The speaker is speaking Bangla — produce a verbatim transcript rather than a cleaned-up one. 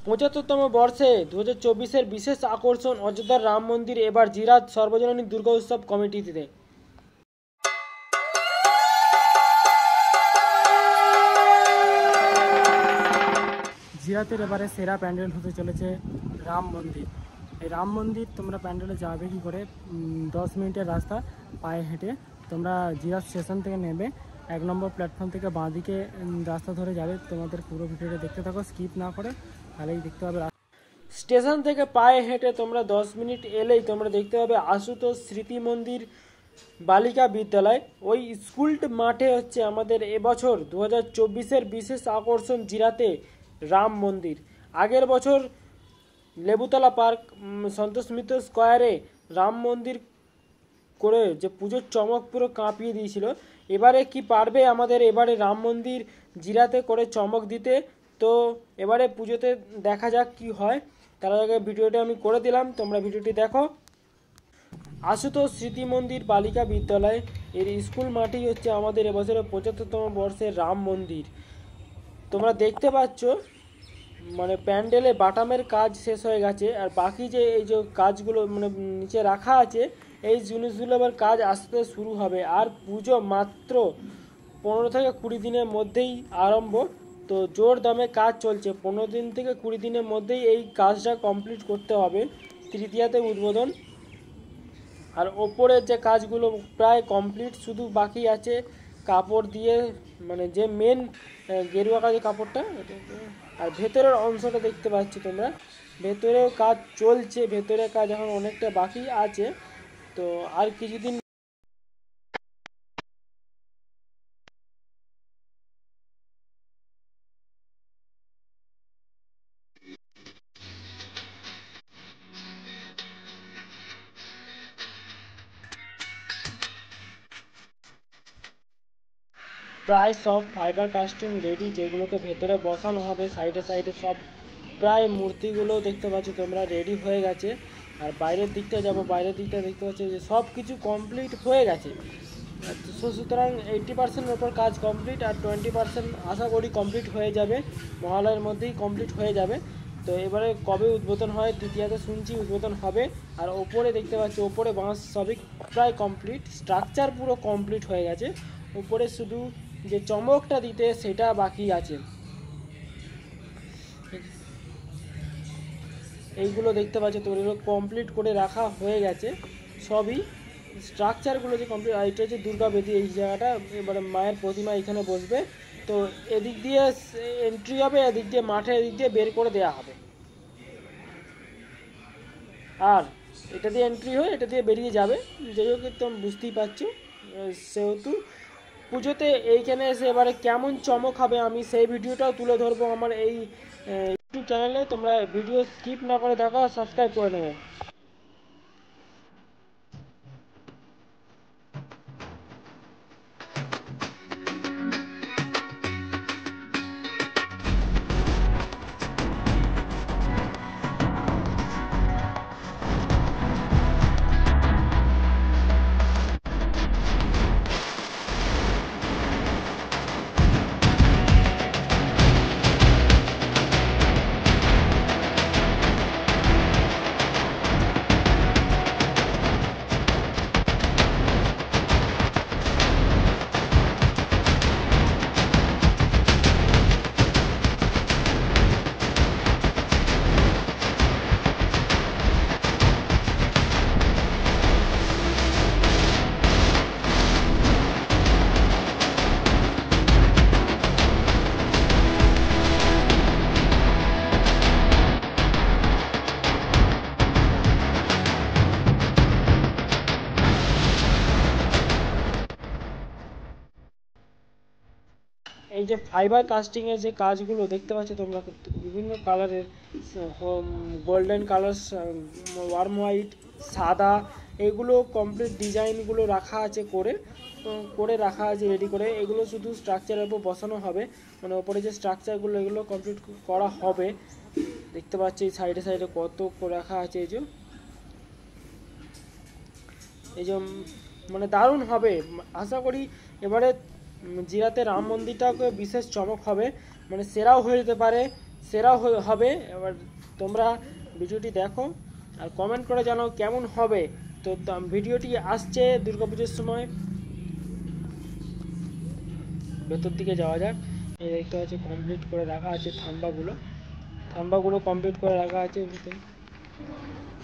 পঁচাত্তরতম বর্ষে দু হাজার চব্বিশের বিশেষ আকর্ষণ অযোধ্যার রাম মন্দির এবার জিরাত সর্বজনীন দুর্গা উৎসব কমিটিতে। জিরাতের এবারে সেরা প্যান্ডেল হতে চলেছে রাম মন্দির। এই রাম মন্দির তোমরা প্যান্ডেলে যাবে কি করে? দশ মিনিটের রাস্তা পায়ে হেঁটে তোমরা জিরাত স্টেশন থেকে নেবে, এক নম্বর প্ল্যাটফর্ম থেকে বাঁদিকে রাস্তা ধরে যাবে। তোমাদের পুরো ভিডিওটা দেখতে থাকো, স্কিপ না করে, তাহলেই দেখতে পাবে। স্টেশন থেকে পায়ে হেঁটে তোমরা দশ মিনিট এলেই তোমরা দেখতে পাবে আশুতোষ স্মৃতি মন্দির বালিকা বিদ্যালয়। ওই স্কুল মাঠে হচ্ছে আমাদের এবছর দু হাজার চব্বিশের বিশেষ আকর্ষণ জিরাতে রাম মন্দির। আগের বছর লেবুতলা পার্ক সন্তোষ মিত্র স্কোয়ারে রাম মন্দির করে যে পুজোর চমক পুরো কাঁপিয়ে দিয়েছিল। এবারে কি পারবে আমাদের এবারে রাম মন্দির জিরাতে করে চমক দিতে? তো এবারে পুজোতে দেখা যাক কি হয়। তার আগে ভিডিওটা আমি করে দিলাম, তোমরা ভিডিওটি দেখো। আশুতোষ স্মৃতি মন্দির বালিকা বিদ্যালয় এর স্কুল মাঠেই হচ্ছে আমাদের এবছরের পঁচাত্তরতম বর্ষের রাম মন্দির। তোমরা দেখতে পাচ্ছ মানে প্যান্ডেলে বাটামের কাজ শেষ হয়ে গেছে, আর বাকি যে এই যে কাজগুলো মানে নিচে রাখা আছে এই জিনিসগুলো আবার কাজ আস্তে শুরু হবে। আর পুজো মাত্র পনেরো থেকে কুড়ি দিনের মধ্যেই আরম্ভ। তো জোর দামে কাজ চলছে, পনেরো দিন থেকে কুড়ি দিনের মধ্যেই এই কাজটা কমপ্লিট করতে হবে। তৃতীয়াতে উদ্বোধন, আর ওপরের যে কাজগুলো প্রায় কমপ্লিট, শুধু বাকি আছে কাপড় দিয়ে মানে যে মেন গেরুয়া কাজের কাপড়টা। আর ভেতরের অংশটা দেখতে পাচ্ছি তোমরা, ভেতরেও কাজ চলছে, ভেতরের কাজ এখন অনেকটা বাকি আছে। তো আর কিছুদিন প্রায় সব ফাইবার কাস্টিং রেডি, যেগুলোকে ভেতরে বসানো হবে। সাইডে সাইডে সব প্রায় মূর্তিগুলো দেখতে পাচ্ছ তোমরা রেডি হয়ে গেছে। আর বাইরের দিকটা যাব, বাইরের দিকটা দেখতে পাচ্ছি যে সব কিছু কমপ্লিট হয়ে গেছে। সুতরাং এইটটি পার্সেন্টের ওপর কাজ কমপ্লিট, আর টোয়েন্টি পার্সেন্ট আশা করি কমপ্লিট হয়ে যাবে, মহালয়ের মধ্যেই কমপ্লিট হয়ে যাবে। তো এবারে কবে উদ্বোধন হয়? তৃতীয়াতে শুনছি উদ্বোধন হবে। আর ওপরে দেখতে পাচ্ছি ওপরে বাঁশ সবই প্রায় কমপ্লিট, স্ট্রাকচার পুরো কমপ্লিট হয়ে গেছে। উপরে শুধু যে চমকটা দিতে সেটা বাকি আছে। এইগুলো দেখতে পাচ্ছ তো, এগুলো কমপ্লিট করে রাখা হয়ে গেছে সবই, স্ট্রাকচারগুলো যে কমপ্লিট। আর এটা হচ্ছে দুর্গা বেদি, এই জায়গাটা এবারে মায়ের প্রতিমা এখানে বসবে। তো এদিক দিয়ে এন্ট্রি হবে, এদিক দিয়ে মাঠে এদিক দিয়ে বের করে দেওয়া হবে। আর এটা দিয়ে এন্ট্রি হয়ে এটা দিয়ে বেরিয়ে যাবে। যাই হোক, তোমরা বুঝতেই পারছো। সেহেতু পুজোতে এইখানে এসে এবারে কেমন চমক হবে আমি সেই ভিডিওটাও তুলে ধরবো আমার এই ইউটিউব চ্যানেলে। তোমরা ভিডিও স্কিপ না করে দেখো, সাবস্ক্রাইব করে নেবে। এই যে ফাইবার কাস্টিংয়ের যে কাজগুলো দেখতে পাচ্ছ তোমরা, বিভিন্ন কালারের, গোল্ডেন কালার, ওয়ার্ম হোয়াইট, সাদা, এগুলো কমপ্লিট ডিজাইনগুলো রাখা আছে করে করে রাখা আছে রেডি করে। এগুলো শুধু স্ট্রাকচারের উপর বসানো হবে, মানে ওপরে যে স্ট্রাকচারগুলো এগুলো কমপ্লিট করা হবে। দেখতে পাচ্ছি এই সাইডে সাইডে কত রাখা আছে, এই যে এই যে মানে দারুণ হবে। আশা করি এবারে জিরাতে রাম মন্দিরটাকে বিশেষ চমক হবে, মানে সেরাও হয়ে যেতে পারে। সেরা হ- হবে। এবার তোমরা ভিডিওটি দেখো আর কমেন্ট করে জানাও কেমন হবে। তো তা- ভিডিওটি আসছে দুর্গাপুজোর সময়। ভেতর দিকে যাওয়া যাক। এই দেখতে পাচ্ছি কমপ্লিট করে রাখা আছে থাম্বাগুলো, থাম্বাগুলো কমপ্লিট করে রাখা আছে ভিতরে।